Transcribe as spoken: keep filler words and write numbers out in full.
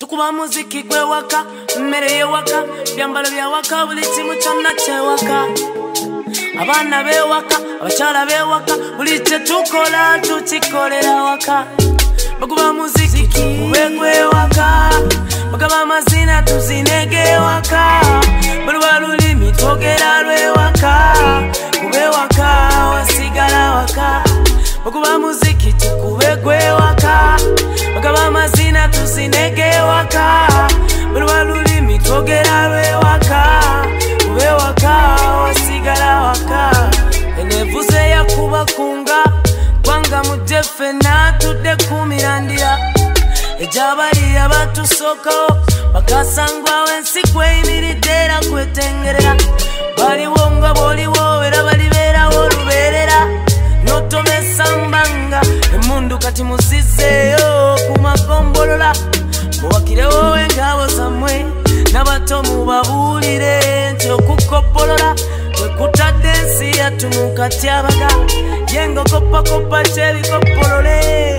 Tukuba muziki gwe waka, mmere ye waka, byambalo bya waka, buli kimu kyonna kye waka. Abaana be waka, abakyala be waka, buli kye tukola tukikolera waka. Bakuba muziki tukube gwe waka, bagaba amazina tuzinege waka, baluba lulimi twogera lwe waka, kube waka wasigala waka. Bakuba muziki tukube gwe waka, bagaba amazina tuzinege waka, baluba lulimi twogera lwe waka, kube waka wasigala waka. Enevuze yakuba kunga kwanga mujefe natudde kumirandira, ejabali abatusoko bakasangwa wensi kweyimiridde era kwetengerera. Baliwo nga boliwo era baliberawo luberera, notomesa mbanga emundu kati muzizeyo kumagombolola. Muwakirewo engabo zammwe n'abato mubabuulire nti okukoppolola kwekutadde ensi yattu mukatyabaga, yengo koppakopa kyebikoppolole.